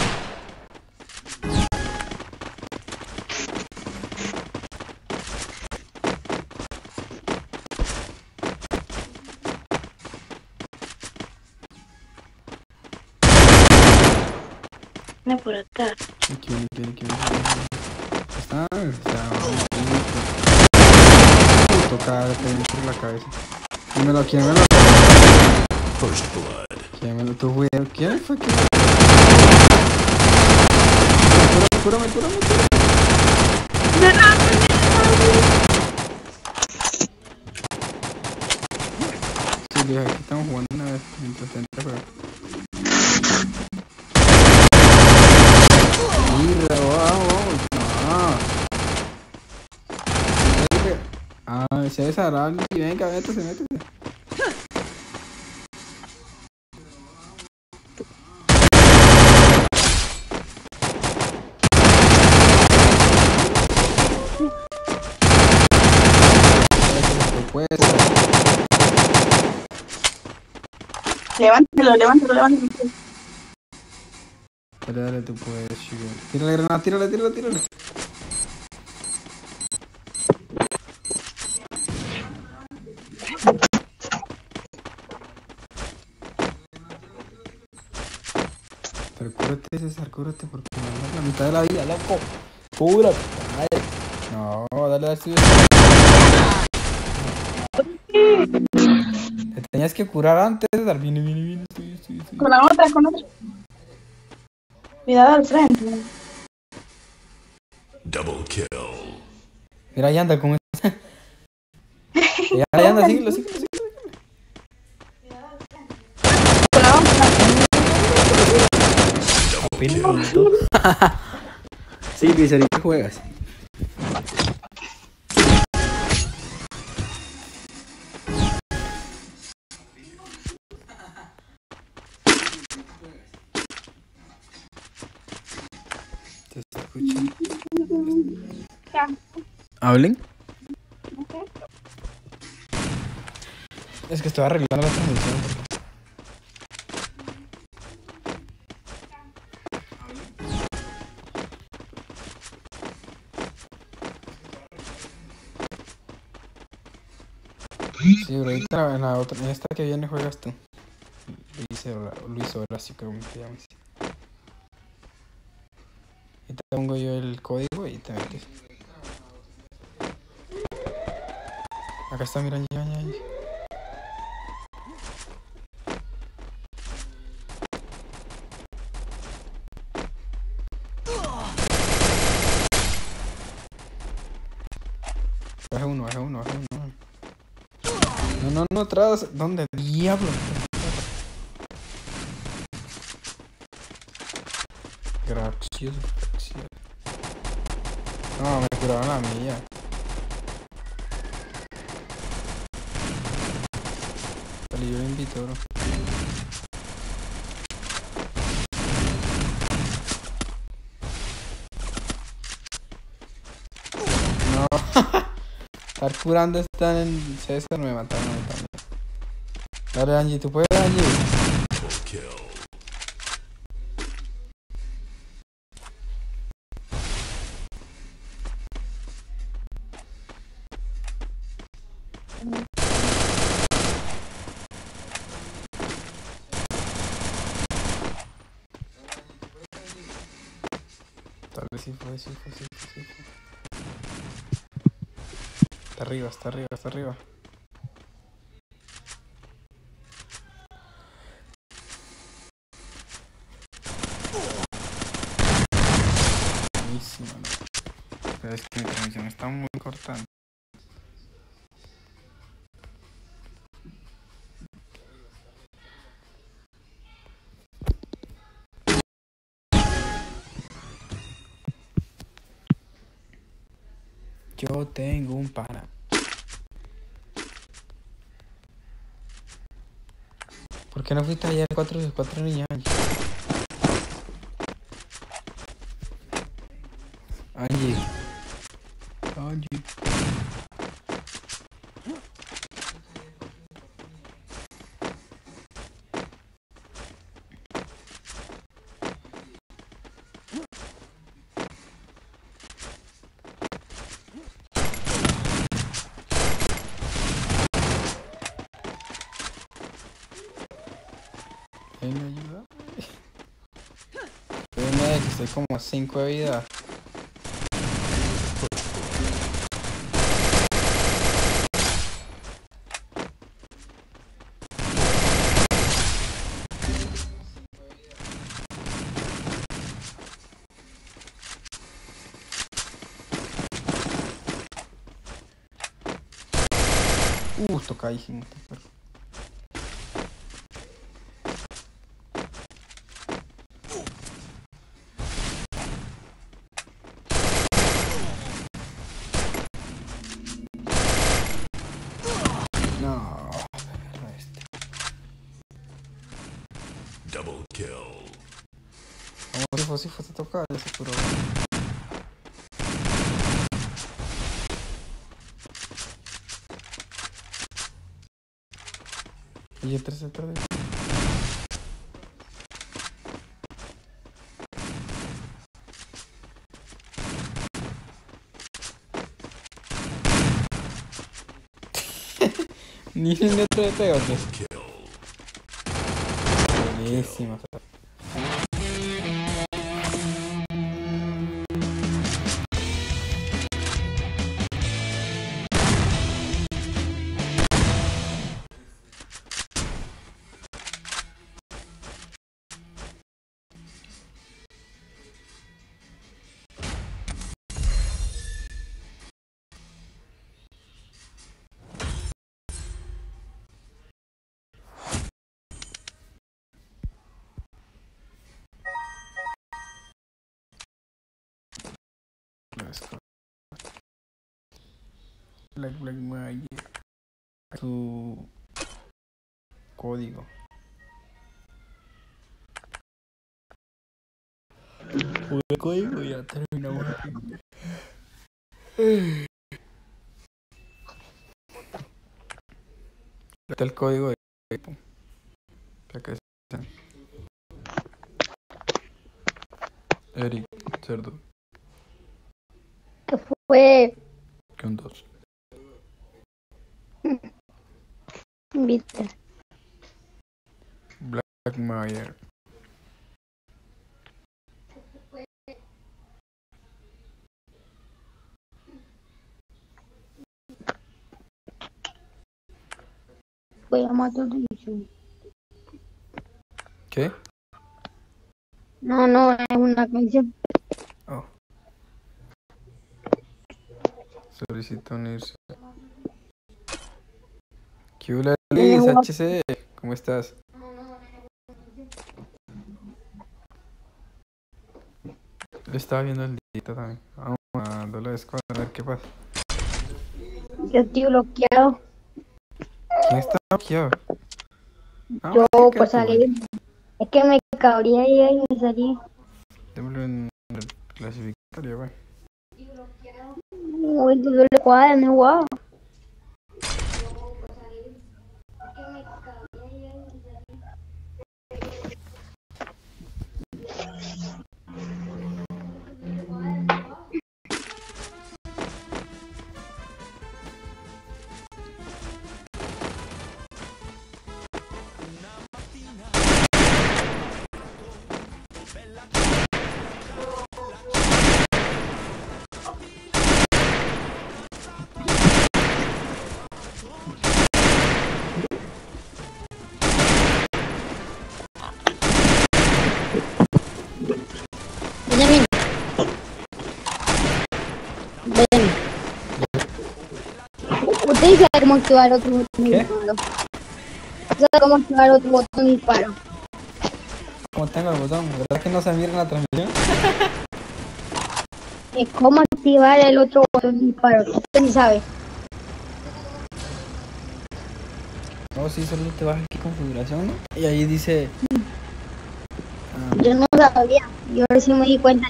Viene por acá. Aquí viene, aquí viene, aquí viene. Está, está. Puto, cállate dentro de la cabeza. Dímelo, ¿quién me lo? First blood. ¿Quién me lo tuvo? ¿Quién fue que? Cúrame, cúrame, cúrame. Sí, vieja, aquí estamos jugando una vez mientras te entra juego. Mira, vamos, no. Ah, ese es Aral, y venga, métese, métese. Levántalo, levántalo, levántalo. Dale, dale, tú puedes, chico. Tírale granada, tírale, tírale, tírale. Pero cúrate, César, cúrate porque me das la mitad de la vida, loco. Cúrate. Ay. No, dale, dale, dale. Te tenías que curar antes, César. Viene, viene, viene. Estoy, estoy, estoy. Con la otra, con la otra. Cuidado al frente. Double kill. Mira, ahí anda con eso. Ya, ahí anda, síguelo, síguelo, síguelo. Con la otra. Sí, Luis, ahorita juegas. Te escuchan. ¿Hablen? Es que estoy arreglando la transmisión. Sí, ahorita en la otra, en esta que viene juegas tú. Luis, Luis Horacio, creo que te llamas. Y te pongo yo el código y te metes. Acá está, mira, ya, ya, ya. Baja uno, baja uno, baja uno. No, no, no, atrás. ¿Dónde? Diablo. Gracioso, gracioso. No, me curaron la mía. Vale, yo lo invito, bro. No. Estar curando están en César, me mataron también. Dale, Angie, ¿tú puedes, Angie? Double kill. Tal vez sí fue, sí fue, sí fue, sí fue. Está arriba, está arriba, está arriba. Buenísimo, ¿no? Pero es que mi transmisión está muy cortante. Yo tengo un pana. ¿Por qué no fuiste ayer cuatro de cuatro niñas? Angie. Angie. ¿Quién me ayuda? Ayúdame, que estoy como a cinco de vida. Uh, tocadísimo. No. Este. Double kill. Vamos, si fue, si fue, se toca, ya se curó. Y el tercer tarde. Ni un metro de pego. Buenísima. Black Black Magic. Su código. El código ya terminamos aquí. Está el código de para que sean. Eric, cerdo. ¿Qué fue? Que un dos. Viste. Black Mayer. Voy a matar tu edición. ¿Qué? No, no, es una canción. Oh. Solicito unirse. ¿Qué hola, Liz? H C, ¿cómo estás? Le estaba viendo el día también. Vamos a darle a escuadra a ver qué pasa. Yo estoy bloqueado. ¿Quién está bloqueado? Ah, Yo, marica, pues tú, salí. Es que me cabría y me salí. démoslo en el clasificatorio, güey. Uy, tú le cuadras, no guau. Benjamin. Benjamin. Usted sabe cómo activar otro botón de disparo. Usted sabe cómo activar otro botón de disparo. ¿Cómo tengo el botón? ¿Verdad que no se mira en la transmisión? Es cómo activar el otro botón de disparo. Usted sí sabe. No, sí, solo te vas aquí a configuración, ¿no? Y ahí dice... Ah, Yo no sabía. Yo recién me di cuenta.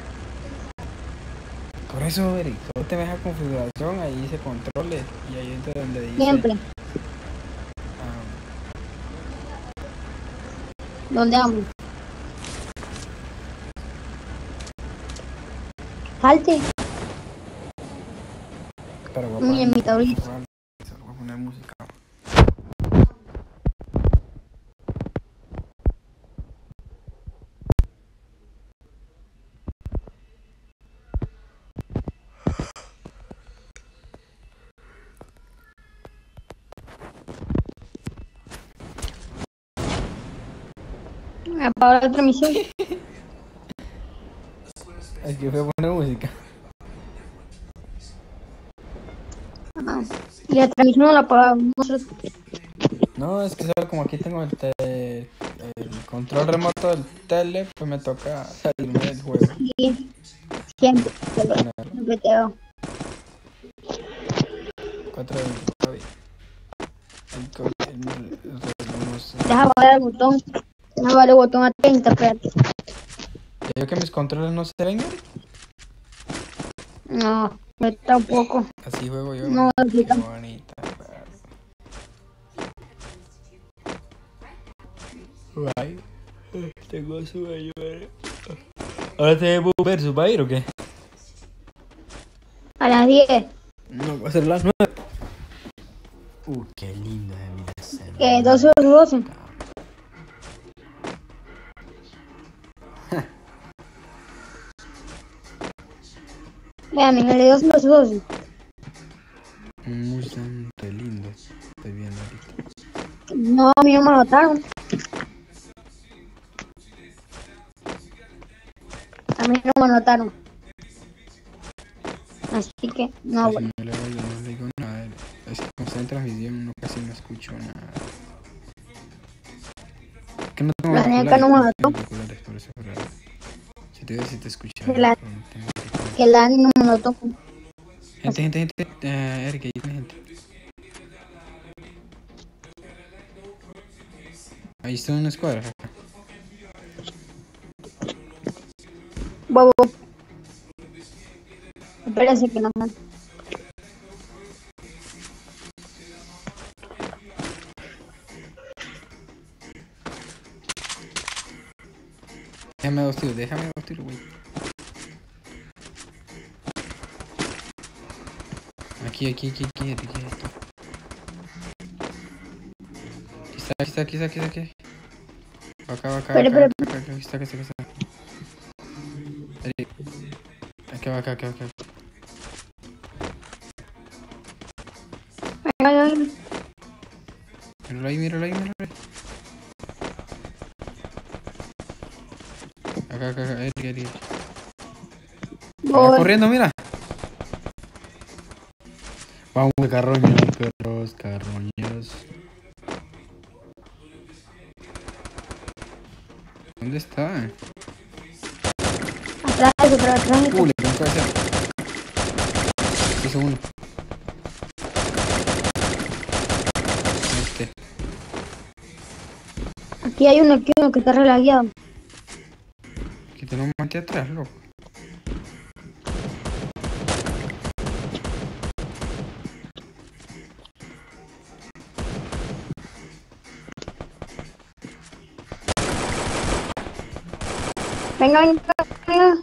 por eso, Eric, solo te vas a configuración, ahí dice controles. Y ahí es donde dice... Siempre. ah, ¿Dónde vamos? Salte. Pero voy a Muy en mi poner- tablita. voy a poner música. Me apagó la transmisión. Es que fue a poner música. Ah, y la transmisión no la apagamos nosotros. No, es que solo como aquí tengo el, te- el control remoto del tele, pues me toca salirme del juego. Sí, siempre, siempre, siempre te veo. cuatro de COVID. El COVID, el, el, el reloj, no sé. Deja bajar el botón. Deja bajar el botón a treinta, espérate. ¿Ya veo que mis controles no se ven? No, me está un poco. Así juego yo. No, Qué ahorita. bonita. Guay. Tengo sueño. eh. Ahora tenemos versus, ¿va a ir o qué? A las diez. No, va a ser las nueve. Uh, qué lindo de mi deseo. Eh, doce o doce. Vea, Miguel, le doce o doce. Muy santo, lindo. Estoy viendo ahorita. No, a mí no me notaron. A mí no me notaron. Así que, no, Casi bueno. no le oigo, no le digo nada. Es que como está en transmisión, no casi no escucho nada. Es que no tengo La neta auriculares, no me no notó. tengo auriculares, por eso, por eso. Si te veo, si te escuchaba. Que la- pero no tengo auriculares. Que la no me notó. Gente, gente, gente. Uh, Eric, ahí tiene gente. Ahí está una escuadra. Bobo. Espérense que no me... Déjame dos tiros, déjame dos tiros, güey. Aquí, aquí, aquí, aquí, aquí, aquí. Aquí está, aquí está, aquí está, aquí está. Acá, acá, acá, Espera, acá, espera. acá, aquí está, aquí está, aquí está. Eric. Acá va, acá, acá, acá. Venga, venga. Míralo ahí, míralo ahí, míralo ahí. Acá, acá, acá, Eric, Eric. Va Voy. corriendo, mira. Vamos, carroños, perros, carroños. ¿Dónde está? Atrás, atrás, atrás. Uh, le tengo que hacer. Hizo uno. Este. Aquí hay uno, aquí hay uno que está relagueado. Que tenemos un mante atrás, loco. Venga, venga, venga.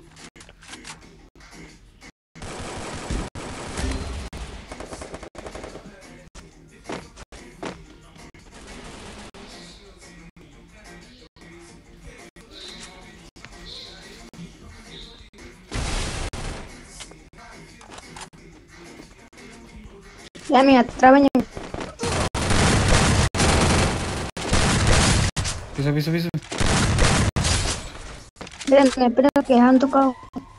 Ya, mira, trabaña. Piso, piso, piso. Espérenme, espérenme que han tocado.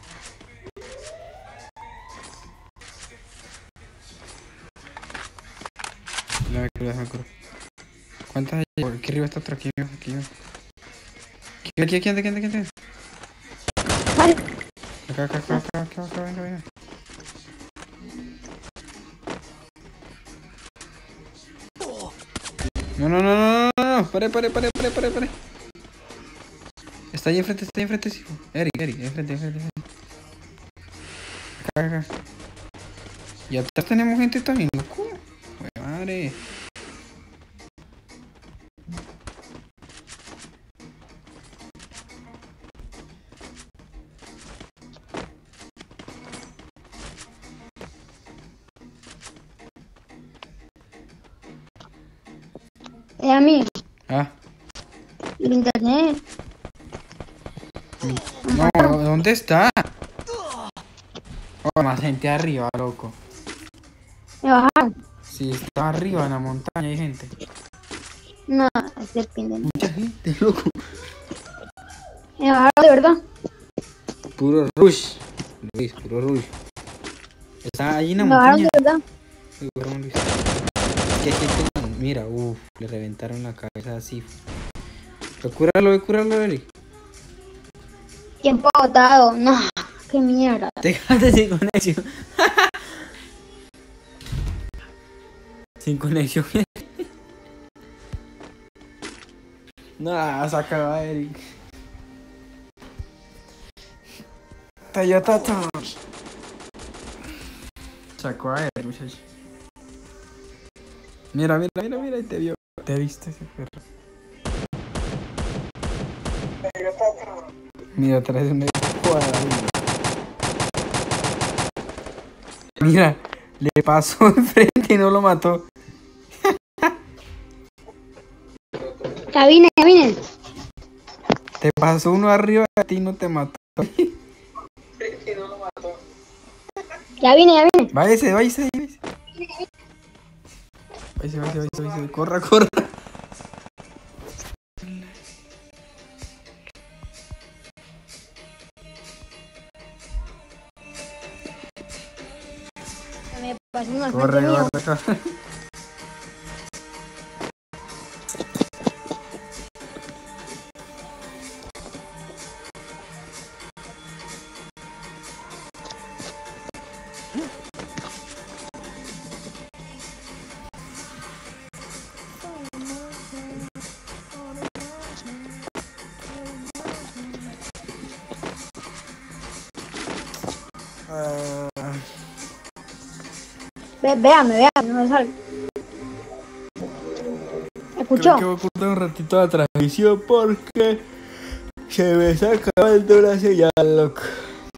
La curo, déjame curo. ¿Cuántas hay? Aquí arriba está otro, aquí arriba, aquí arriba. Aquí, aquí, aquí, aquí, aquí, aquí. Vale. Acá, acá, acá, acá, acá, acá, venga, venga. No, no, no, no, no, no, pare, pare, pare, pare, pare, pare. Está ahí enfrente, está ahí enfrente, sí. Eric, Eric, enfrente, enfrente, enfrente. Acá, acá. Y atrás tenemos gente también, loco. Jue madre. Eh, a mí, Ah, el internet. no, ¿dónde está? Oh, más gente arriba, loco. Me bajaron. Sí, está arriba en la montaña, hay gente. No, es el pin de... Mucha gente, loco. Me bajaron de verdad. Puro rush. Luis, puro rush. Está allí en la Me bajaron montaña. de verdad. Uy, perdón, Luis. Es que aquí tengo- Mira, uff, le reventaron la cabeza así. Pero cúralo, ve, cúralo, Eric. Tiempo agotado. No, qué mierda. Te quedaste sin conexión. Sin conexión. No, se acaba, Eric. Toyota Town. Sacó a Eric, muchacho. Mira, mira, mira, mira, y te vio. Te viste ese perro. Mira, traes una cuadrada. Mira, le pasó enfrente y no lo mató. Ya vine, ya vine. Te pasó uno arriba y a ti no te mató. Ya vine, ya vine. Váyase, váyase, váyase. Váyase, váyase, váyase, váyase. Corra, corra. Me pasó uno al frente Corre, mío. corre, corre. Ah, Ve, véame, véame, no me salgo. ¿Me escuchó? creo que voy a cortar un ratito la transmisión porque se me está acabando la señal, loco.